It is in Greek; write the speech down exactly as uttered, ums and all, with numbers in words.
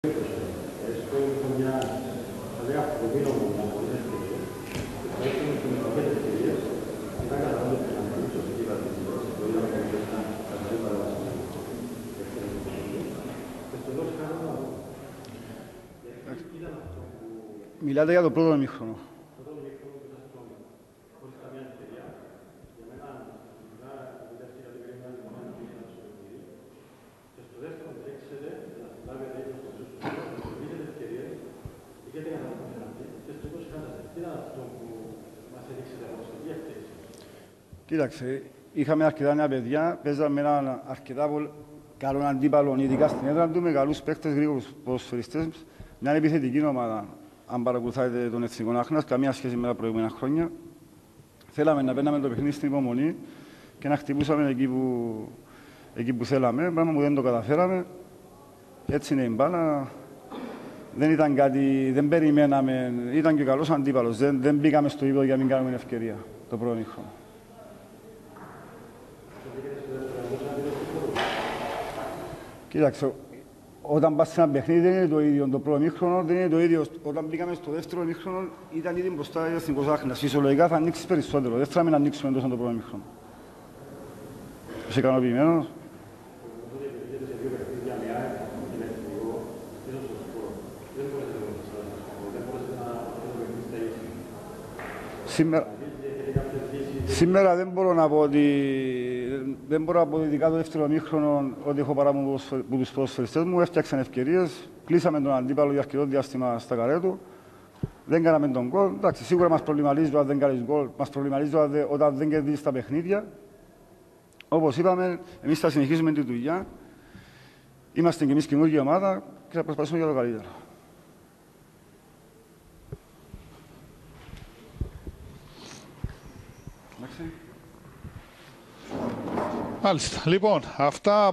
Μιλάτε για το πρώτο ημίχρονο. Κοίταξε, είχαμε αρκετά νέα παιδιά, παίζαμε έναν αρκετά καλό αντίπαλο, ειδικά στην έδρα του, με καλούς παίκτες, γρήγορους ποδοσφαιριστές, μια επιθετική ομάδα. Αν παρακολουθάτε τον Εθνικό Άχνας, καμία σχέση με τα προηγούμενα χρόνια. Θέλαμε να παίρναμε το παιχνίδι στην υπομονή και να χτυπούσαμε εκεί που, εκεί που θέλαμε, πράγμα που δεν το καταφέραμε. Έτσι είναι η μπάλα. Δεν ήταν κάτι, δεν περιμέναμε, ήταν και καλός αντίπαλος. Δεν, δεν μπήκαμε στο γήπεδο για να μην κάνουμε ευκαιρία το πρώτο ημίχρονο. Κοίταξε, όταν πας σε ένα παιχνίδι δεν είναι το ίδιο το πρώτο ημίχρονο, δεν είναι το ίδιο. Όταν μπήκαμε στο δεύτερο ημίχρονο ήταν ήδη μπροστά ο Εθνικός Άχνας. Φυσιολογικά θα ανοίξεις περισσότερο. Δεν θέλαμε να ανοίξουμε τόσο το πρώτο ημίχρονο. Είσαι ικανοποιημένος? Σήμερα, σήμερα δεν μπορώ να πω ότι δεν μπορώ να πω ειδικά το δεύτερο ημίχρονο ότι έχω παράπονο από τους ποδοσφαιριστές μου. Έφτιαξαν ευκαιρίες, κλείσαμε τον αντίπαλο για αρκετό διάστημα στα καρέ του. Δεν κάναμε τον γκολ. Εντάξει, σίγουρα μας προβληματίζει όταν δεν κάνεις γκολ, μας προβληματίζει όταν δεν κερδίζεις τα παιχνίδια. Όπως είπαμε, εμείς θα συνεχίσουμε τη δουλειά. Είμαστε και εμείς καινούργια ομάδα και θα προσπαθήσουμε για το καλύτερο. Μάλιστα. Λοιπόν, αυτά